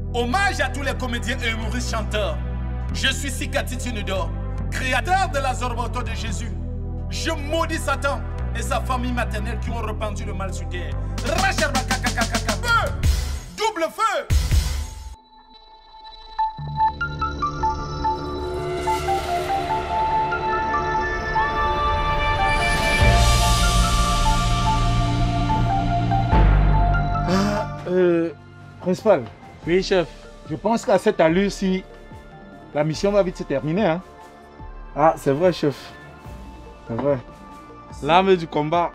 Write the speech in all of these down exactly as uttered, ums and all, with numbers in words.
Hommage à tous les comédiens et humoristes chanteurs. Je suis Sikati Tunudor, créateur de la Zorboto de Jésus. Je maudis Satan et sa famille maternelle qui ont répandu le mal sur terre. Rachabakakakakaka. Feu! Double feu! Euh, principal. Oui, chef. Je pense qu'à cette allure-ci, la mission va vite se terminer. Hein? Ah, c'est vrai, chef. C'est vrai. L'arme du combat.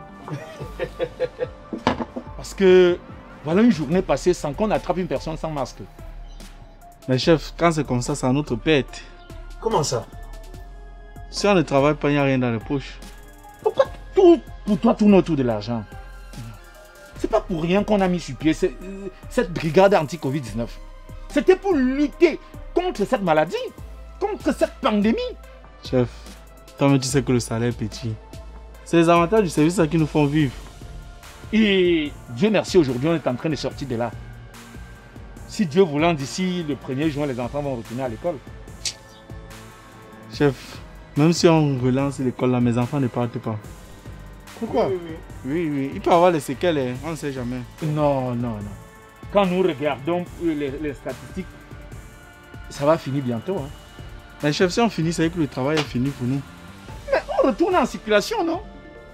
Parce que voilà une journée passée sans qu'on attrape une personne sans masque. Mais chef, quand c'est comme ça, c'est à notre pète. Comment ça? Si on ne travaille pas, il n'y a rien dans les poches. Pourquoi tout pour toi tourne autour de l'argent? C'est pas pour rien qu'on a mis sur pied cette, cette brigade anti-Covid dix-neuf. C'était pour lutter contre cette maladie, contre cette pandémie. Chef, toi-même tu sais que le salaire est petit. C'est les avantages du service qui nous font vivre. Et Dieu merci, aujourd'hui on est en train de sortir de là. Si Dieu voulant, d'ici le premier juin, les enfants vont retourner à l'école. Chef, même si on relance l'école là, mes enfants ne partent pas. Pourquoi? Oui, oui, oui, oui. Il peut avoir les séquelles, hein. On ne sait jamais. Non, non, non. Quand nous regardons les, les statistiques, ça va finir bientôt. Hein. Mais chef, si on finit, c'est que le travail est fini pour nous. Mais on retourne en circulation, non?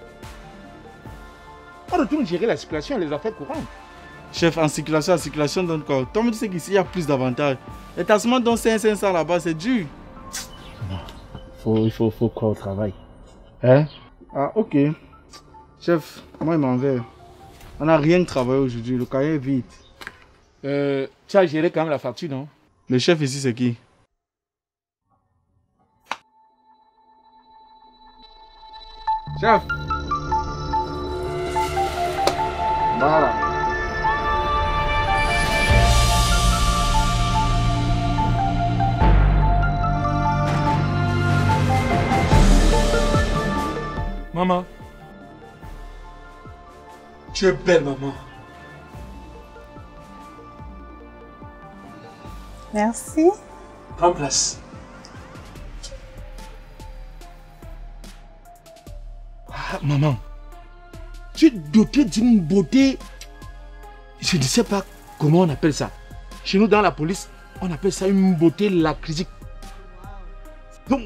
On retourne gérer la circulation et les affaires courantes. Chef, en circulation, en circulation donne quoi? Toi, tu sais qu'ici, il y a plus d'avantages. Les tassements dont cinq cents là-bas, c'est dur. Non, faut, il faut, faut croire au travail. Hein? Ah, ok. Chef, moi, il m'en vais. On n'a rien travaillé aujourd'hui, le cahier est vide. Euh, tu as géré quand même la facture, non? Le chef ici, c'est qui? Chef! Voilà. Maman. Tu es belle, maman. Merci. Prends place. Ah, maman. Tu es dotée d'une beauté. Je ne sais pas comment on appelle ça. Chez nous, dans la police, on appelle ça une beauté lacrysique. Donc,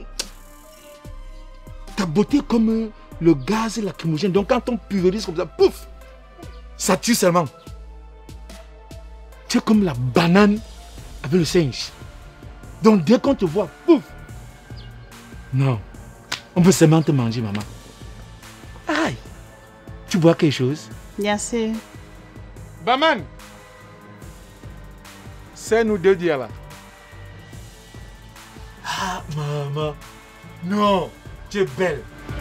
ta beauté est comme le gaz lacrymogène. Donc, quand on pulvérise comme ça, pouf, ça tue seulement. Tu es comme la banane avec le singe. Donc, dès qu'on te voit, pouf. Non. On peut seulement te manger, maman. Aïe. Tu bois quelque chose? Bien sûr. Baman. C'est nous deux dire là. Ah, maman. Non. Tu es belle.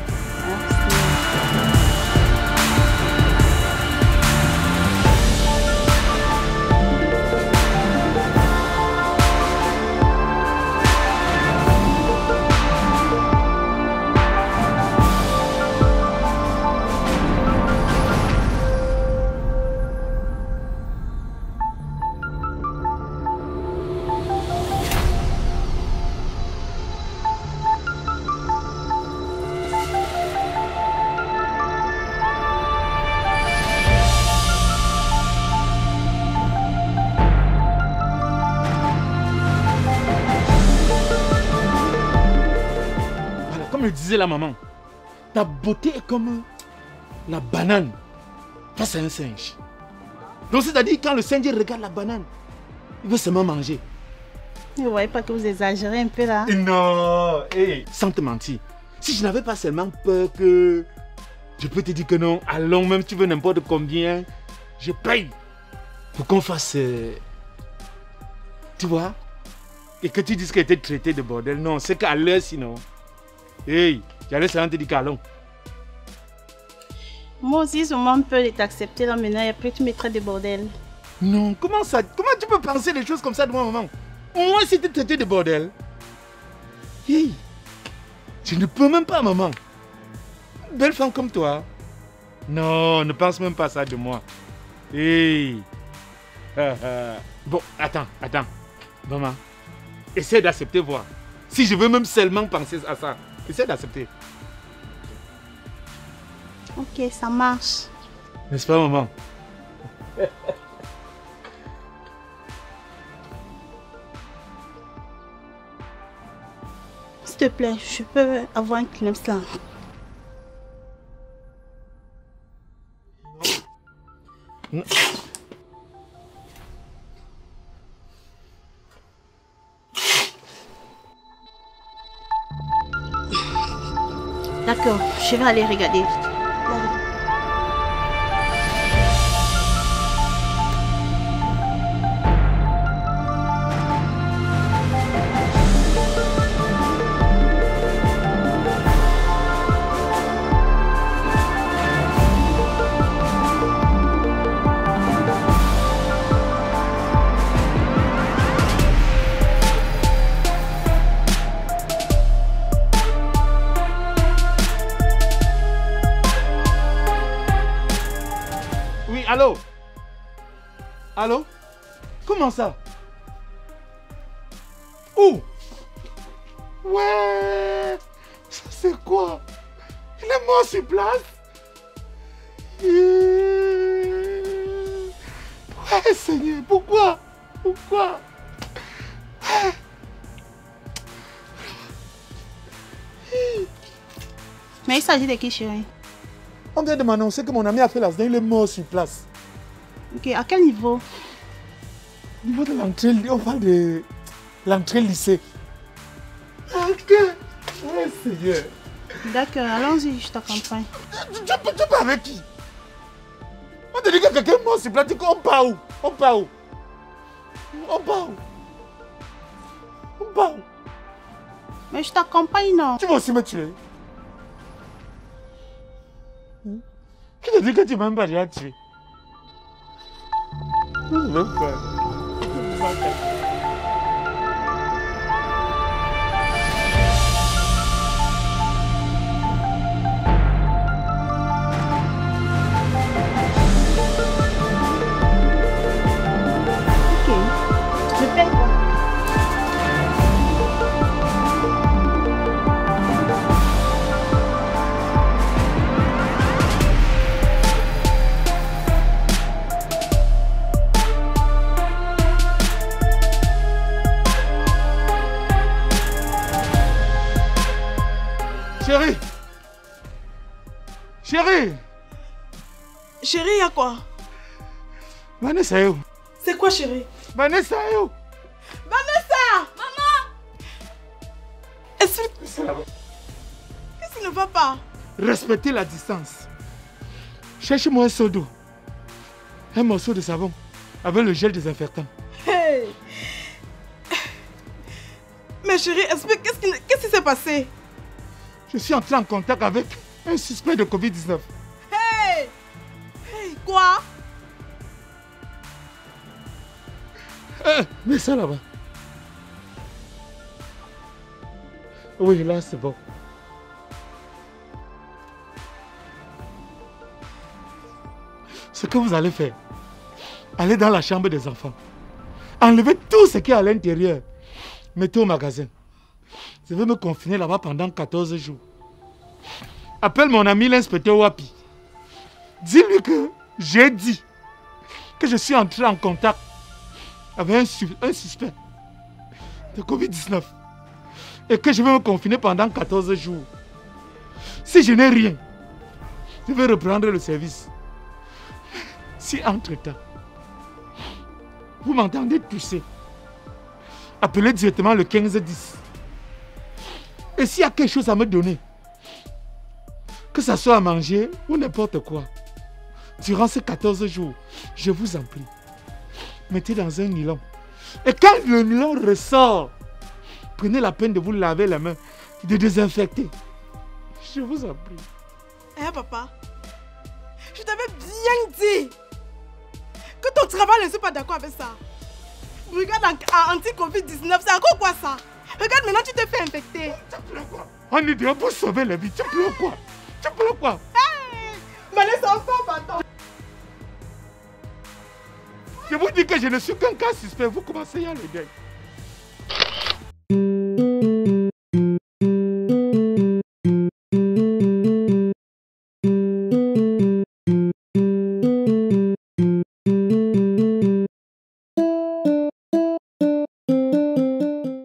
Comme le disait la maman, ta beauté est comme la banane face à un singe. Donc c'est-à-dire quand le singe regarde la banane, il veut seulement manger. Vous ne voyez pas que vous exagérez un peu là? Non, hey, sans te mentir, si je n'avais pas seulement peur que je peux te dire que non, allons, même si tu veux n'importe combien, je paye pour qu'on fasse, euh, tu vois, et que tu dises qu'elle était traitée de bordel. Non, c'est qu'à l'heure sinon. Hey, j'allais seulement te dire qu'allons. Moi aussi, j'ai vraiment peur de t'accepter là maintenant et après tu me traites de bordel. Non, comment ça? Comment tu peux penser des choses comme ça de moi, maman? Au moins si tu es traité de bordel. Hey, je ne peux même pas, maman. Une belle femme comme toi. Non, ne pense même pas ça de moi. Hey. Bon, attends, attends. Maman, essaie d'accepter, voir. Si je veux même seulement penser à ça, essaie d'accepter. Ok, ça marche. N'est-ce pas, maman? S'il te plaît, je peux avoir un Kleenex là. Non. D'accord, je vais aller regarder. Allô? Allô? Comment ça? Où? Ouais! Ça c'est quoi? Il est mort sur place? Ouais, Seigneur, pourquoi? Pourquoi? Ouais. Mais il s'agit de qui, chérie? On vient de m'annoncer que mon ami a fait l'accident, il est mort sur place. Ok, à quel niveau? Au niveau de l'entrée, on parle de l'entrée lycée. Ok. Ouais, Seigneur. D'accord, allons-y, je t'accompagne. Tu, tu, tu, tu pars avec qui? On te dit que quelqu'un est mort sur place, on part où? On part où? On part où? On part où? Mais je t'accompagne, non? Tu vas aussi me tuer. Qui te dit que tu m'as même pas déjà tué? Je ne veux pas. Ok, je paye quoi? Chérie! Chérie! Chérie, y'a quoi? Vanessa est où? C'est quoi, chérie? Vanessa est où? Vanessa! Maman! Est-ce que... Qu'est-ce qui ne va pas? Respectez la distance. Cherche-moi un seau d'eau. Un morceau de savon avec le gel désinfectant. Hey! Mais chérie, explique, qu'est-ce qui qu'est-ce qui s'est passé? Je suis entré en contact avec un suspect de covid dix-neuf. Hey! Hey, quoi? Euh, mets ça là-bas. Oui, là c'est bon. Ce que vous allez faire, allez dans la chambre des enfants. Enlevez tout ce qui est à l'intérieur. Mettez au magasin. Je vais me confiner là-bas pendant quatorze jours. Appelle mon ami l'inspecteur Wapi. Dis-lui que j'ai dit que je suis entré en contact avec un, su un suspect de covid dix-neuf et que je vais me confiner pendant quatorze jours. Si je n'ai rien, je vais reprendre le service. Si entre-temps, vous m'entendez tousser, appelez directement le quinze dix. Et s'il y a quelque chose à me donner, que ce soit à manger ou n'importe quoi, durant ces quatorze jours, je vous en prie, mettez dans un nylon. Et quand le nylon ressort, prenez la peine de vous laver les mains, de désinfecter. Je vous en prie. Eh hey, papa, je t'avais bien dit que ton travail ne soit pas d'accord avec ça. Regarde en anti-covid dix-neuf, c'est encore quoi ça? Regarde maintenant, tu te fais infecter. Tu pleures quoi? On est dehors pour sauver la vie. Tu pleures quoi? Tu pleures quoi? Hey! Mais laisse enfant, pardon. Je vous dis que je ne suis qu'un cas suspect. Vous commencez à le dire.